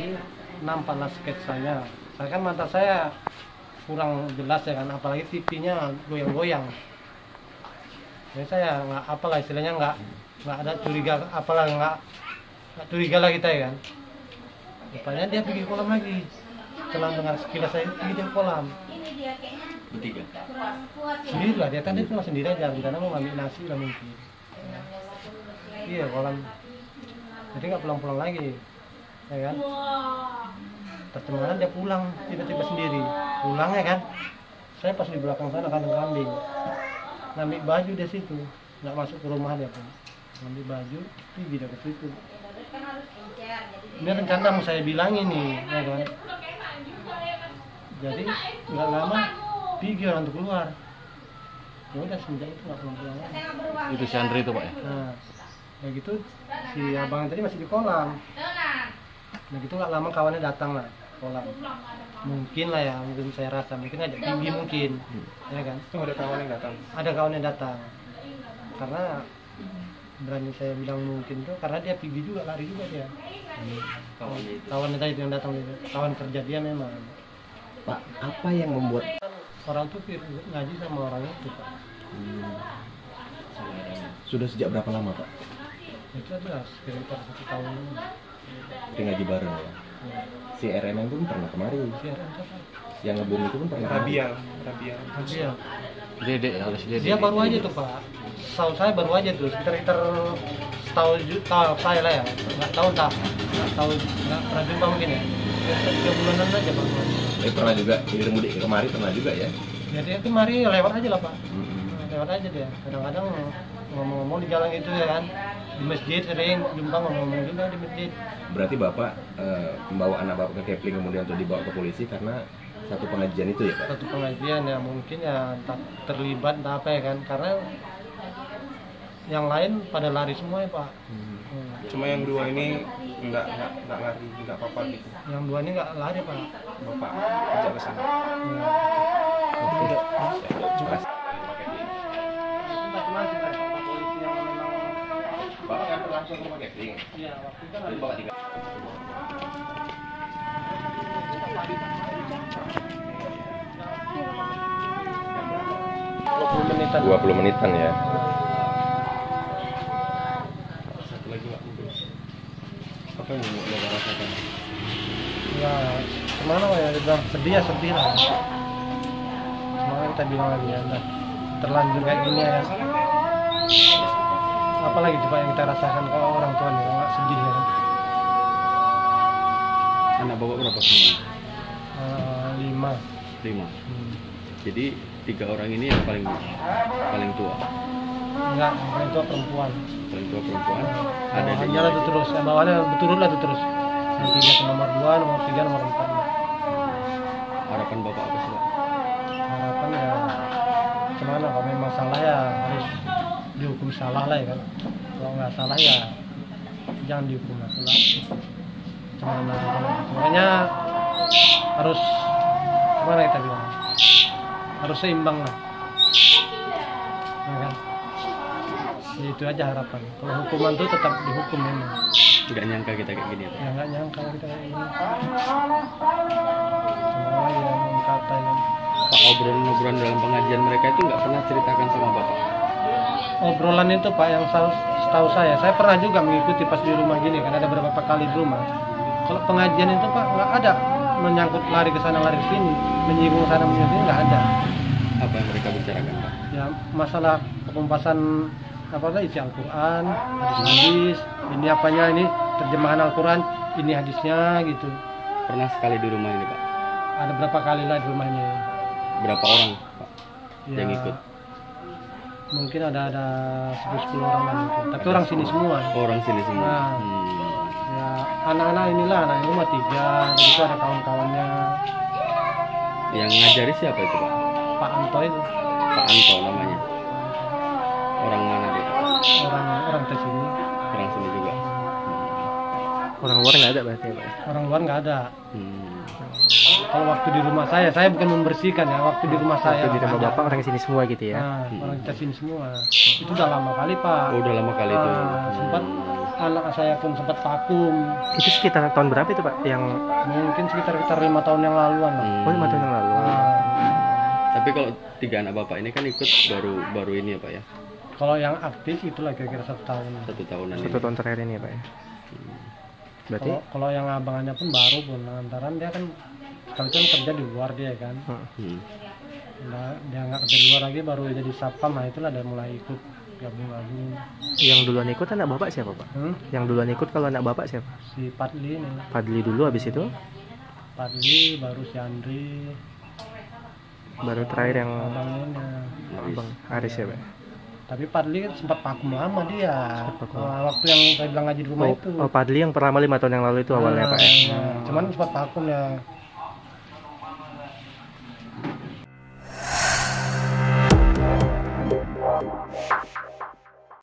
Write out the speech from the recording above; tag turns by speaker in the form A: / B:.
A: jadi nampaklah sketsanya. Saya kan mata saya kurang jelas ya kan, apalagi TV-nya goyang-goyang. Jadi saya nggak apalah istilahnya nggak ada curiga, apalah nggak curiga lah kita ya kan. Rupanya dia pergi kolam lagi. Setelah dengar sekilas saya pergi di kolam.
B: Bertiga.
A: Sendiri lah, dia tadi cuma sendiri aja, karena mau ngambil nasi lah mungkin. Iya kolam. Jadi nggak pulang-pulang lagi, ya kan? Pertemanan dia pulang tiba-tiba sendiri, pulang ya kan? Saya pas di belakang sana kandang kambing, ngambil baju di situ, nggak masuk ke rumah dia pun, ngambil baju, pergi dia ke situ. Ini rencana mau saya bilangin nih, ya kan? Jadi nggak lama pergi orang tuh keluar. Ya udah semenjak itu nggak pulang-pulang lagi.
B: Itu si Andri itu Pak ya?
A: Nah, kayak gitu si abang tadi masih di kolam. Nah gitu nggak lama kawannya datang lah kolam. Mungkin lah ya, mungkin saya rasa mungkin ngajak tinggi mungkin, ya kan?
C: Itu ada kawan yang datang.
A: Ada kawan yang datang. Karena berani saya bilang mungkin tuh karena dia pergi juga, lari juga dia. Kawannya tadi yang datang itu, kawan kerja dia memang.
D: Pak, apa yang membuat
A: Orang tuh ngaji sama orang itu Pak.
D: sudah sejak berapa lama Pak?
A: Itu ada sekitar 1 tahun.
D: Kita ngaji bareng ya. Si RNM pun pernah kemari.
A: Siaran siapa?
D: Yang ngebom itu pun pernah.
C: Rabial.
A: Iya.
B: Dede, kalau si Dede.
A: Dia baru aja tuh Pak. Setahu saya baru aja tuh sekitar setahun saya lah ya. Nggak tahu nggak pernah jumpa mungkin ya. 3 bulanan aja Pak.
D: Pernah juga hilir mudik kemari pernah juga ya.
A: Ya dia kemari lewat aja lah Pak.
D: Mm-mm.
A: Lewat aja dia. Kadang-kadang ngomong-ngomong di jalan itu ya kan. Di masjid sering jumpa ngomong-ngomong juga di masjid.
D: Berarti Bapak membawa anak Bapak ke Kepling kemudian untuk dibawa ke polisi karena satu pengajian itu ya Pak?
A: Satu pengajian ya mungkin ya entah terlibat entah apa ya kan. Karena yang lain pada lari semua ya Pak.
C: Cuma yang dua ini nggak lari, nggak apa-apa gitu.
A: Yang 2 ini nggak lari Pak.
C: Bapak ajak ke sana.
A: Ya.
D: Jelas. Bapak kan langsung ke rumah Kepling.
A: Iya, waktu itu
D: Jadi Bapak tinggal.
A: 20 menitan.
D: 20 menitan ya.
C: Satu lagi Pak. Apa yang Bapak rasakan?
A: Ya, kemana ya, dia bilang sedih lah. Semangat kita bilang lagi ya, udah terlanjur kayak gini ya. Apalagi coba yang kita rasakan kalau orang tua nih, nggak sedih ya.
B: Anak Bapak berapa semua?
A: 5.
B: 5. Jadi 3 orang ini yang paling tua.
A: Enggak, yang tua perempuan.
B: Paling tua perempuan. Ada di
A: Bawahannya lah tuh terus, bawahannya beturut lah tuh terus. Yang 3 ke nomor 2, nomor 3, nomor 4.
B: Harapan Bapak apa sih Pak?
A: Harapan ya, gimana kalau memang salah ya harus dihukum salah lah ya kan. Kalau nggak salah ya jangan dihukum lah. Gimana? Makanya harus gimana kita bilang? Harus seimbang lah, ya kan? Ya, itu aja harapan. Kalau hukuman tuh tetap dihukum memang.
B: Nggak nyangka kita kayak gini ya Pak?
A: Ya nggak nyangka kita kayak gini. Cuma ya kata ya.
B: Pak, obrolan dalam pengajian mereka itu nggak pernah ceritakan sama Bapak?
A: Obrolan itu Pak yang setahu saya pernah juga mengikuti pas di rumah gini kan ada beberapa kali di rumah. Kalau pengajian itu Pak nggak ada menyangkut lari ke sana lari ke sini, menyinggung sana menyinggung sini nggak ada.
B: Apa yang mereka bicarakan Pak?
A: Ya masalah pempasan isi Al-Quran, hadis-hadis, ini apanya ini terjemahan Al-Quran, ini hadisnya gitu.
B: Pernah sekali di rumah ini Pak?
A: Ada berapa kali lah di rumahnya.
B: Berapa orang Pak
A: Ya,
B: yang ikut?
A: mungkin ada 10 orang lah mungkin. Tapi orang sini semua.
B: Orang sini semua.
A: Nah. Ya anak-anak inilah, anak ini cuma 3, dan itu ada kawan-kawannya.
B: Yang ngajari siapa itu Pak?
A: Pak Anto itu,
B: Pak Anto namanya. Orang mana dia Pak?
A: orang ke sini.
B: Orang sini juga.
D: Orang luar nggak ada berarti ya Pak?
A: Orang luar nggak ada. Kalau waktu di rumah saya bukan membersihkan ya, waktu di rumah saya.
D: Waktu di rumah
A: ada.
D: Bapak orang sini semua gitu ya?
A: Nah, orang kita sini semua. Itu udah lama kali Pak.
B: Oh, udah lama kali itu.
A: Sempat anak saya pun sempat vakum.
E: Itu sekitar tahun berapa itu Pak? Yang
A: Mungkin sekitar 5 tahun yang laluan lah.
E: oh 5 tahun yang lalu.
A: Nah,
B: Tapi kalau 3 anak bapak ini kan ikut baru ini ya Pak ya?
A: kalau yang aktif itulah kira-kira 1 tahun.
B: 1 tahunan
E: 1
B: ini.
E: tahun terakhir ini ya Pak ya. Berarti
A: Kalau yang abangannya pun baru pun lantaran dia kan sekali kan kerja di luar dia kan.
B: Hmm.
A: Nah, dia nggak kerja di luar lagi baru jadi satpam, nah itulah dia mulai ikut gabung-gabung.
E: yang duluan ikut anak Bapak siapa Pak? Yang duluan ikut kalau anak Bapak siapa?
A: Si Padli nih,
E: Padli dulu, habis itu
A: Padli baru si Andri,
E: baru terakhir yang
A: abangnya.
E: Bang Aris ya Pak.
A: Tapi Padli kan sempat vakum lama dia.
E: Sempat vakum.
A: Waktu yang saya bilang ngaji di rumah itu.
E: Oh Padli yang pertama 5 tahun yang lalu itu awalnya Pak ya.
A: Nah, cuman sempat vakum ya.